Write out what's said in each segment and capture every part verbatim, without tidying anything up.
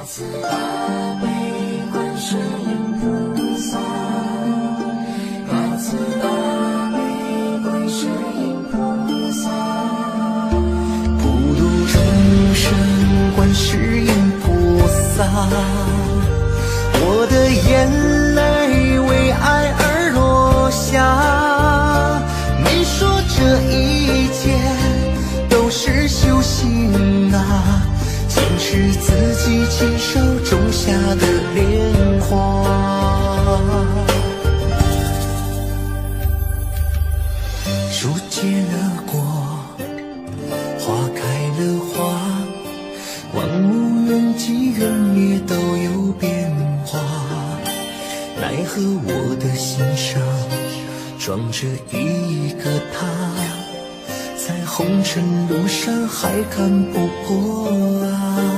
慈大悲观世音菩萨，大慈大悲观世音菩萨， 普度众生观世音菩萨，我的眼泪为爱而落下。你说这一切都是修行啊，竟是自己亲手种下的莲花。树结了果，花开了花，万物缘起缘灭都有变化。奈何我的心上装着一个他，在红尘路上还看不破啊。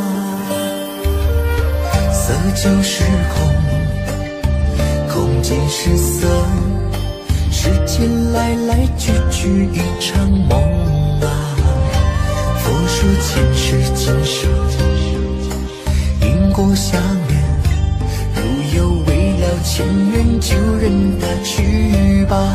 色就是空，空即是色，世间来来去去一场梦啊。佛说前世今生因果相连，如有未了前缘，就任它去吧。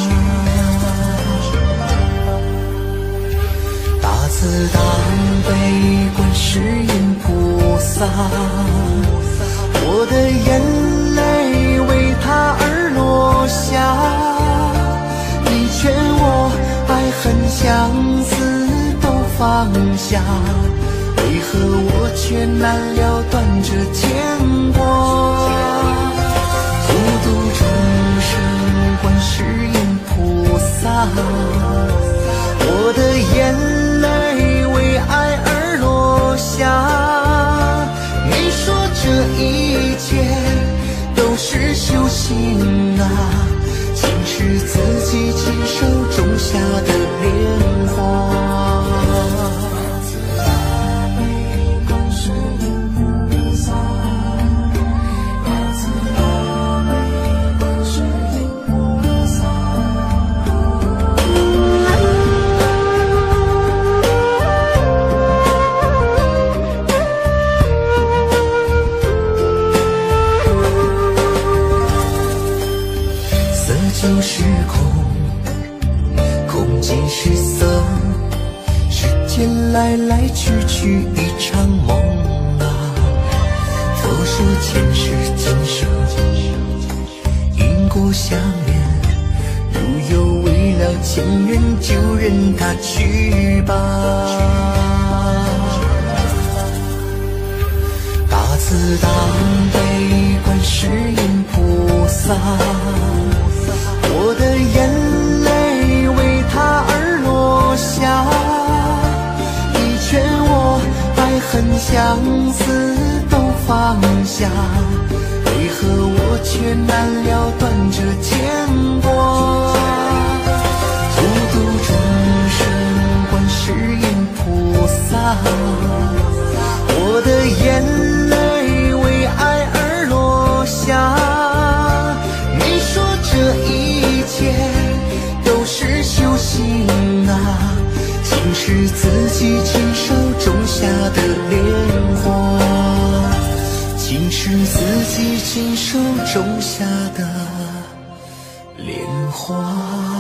大慈大悲观世音菩萨，我的眼泪为他而落下。你劝我爱恨相思都放下，为何我却难了断这牵挂？普度众生观世音菩萨，我的眼泪为爱而落下。你说这一切都是修行啊，竟是自己亲手种下的莲花。就是空，空即是色，世间来来去去一场梦啊。佛说前世今生因果相连，如有未了前缘，就任它去吧。大慈大悲观世音菩萨，我的眼泪为他而落下。你劝我爱恨相思都放下，为何我却难了断这牵挂？普度众生观世音菩萨，我的眼泪为爱而落下。你说这一切都是修行啊，竟是自己亲手种下的莲花，竟是自己亲手种下的莲花。